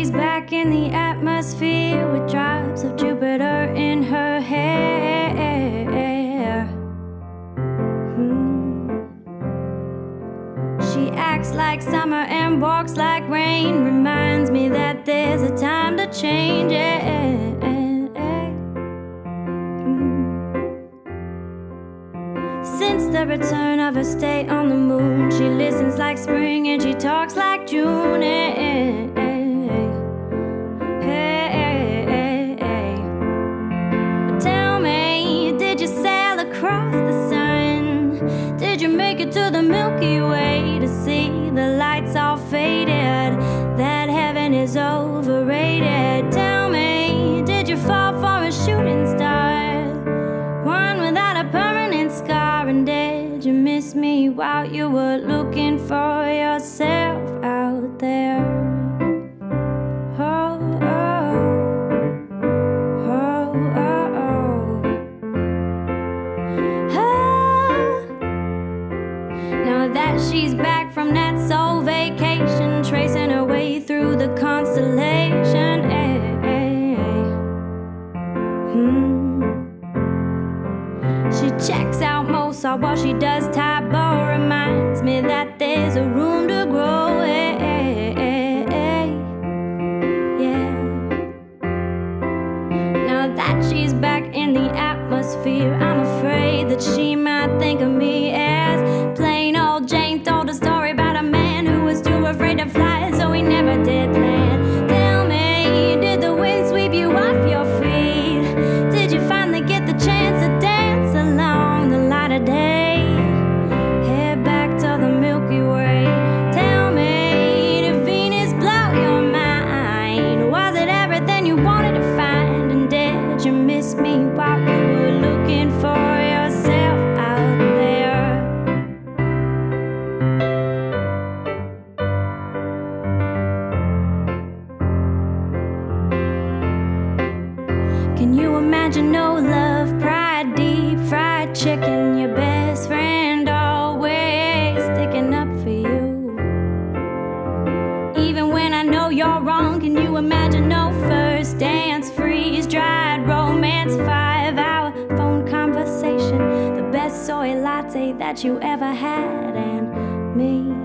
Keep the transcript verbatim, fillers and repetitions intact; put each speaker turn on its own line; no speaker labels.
she's back in the atmosphere with drops of Jupiter in her hair. Hmm. She acts like summer and walks like rain. Reminds me that there's a time to change. Since the return of her stay on the moon, she listens like spring and she talks like June. Hey, hey, hey, hey. But tell me, did you sail across the sun? Did you make it to the Milky Way to see the lights all faded? That heaven is overrated. Tell me, did you fall for a shooting star? One without a permanent scar. And did you miss me while you were looking for yourself out there? Oh, oh, oh, oh, oh. Oh. Now that she's back from that soul vacation, tracing her way through the constellation. Hey, hey, hey. Hmm. She checks out Mozart while she does Taibot. Reminds me that there's a room to grow. Hey, hey, hey, hey. Yeah. Now that she's back in the atmosphere, I'm afraid that she might think of me as plain old Jane. Told a story about a man who was too afraid to fly, so he never did land. Tell me, did the wind sweep you off your feet? Did you finally get the chance to dance along the light of day? Head back to the Milky Way. Tell me, did Venus blow your mind? Was it everything you wanted to find? And did you miss me while you were looking for yourself out there? Can you imagine no love, pride, deep fried chicken, your best friend always sticking up for you? Even when I know you're wrong, can you imagine no first dance, freeze-dried romance, five-hour phone conversation, the best soy latte that you ever had, and me?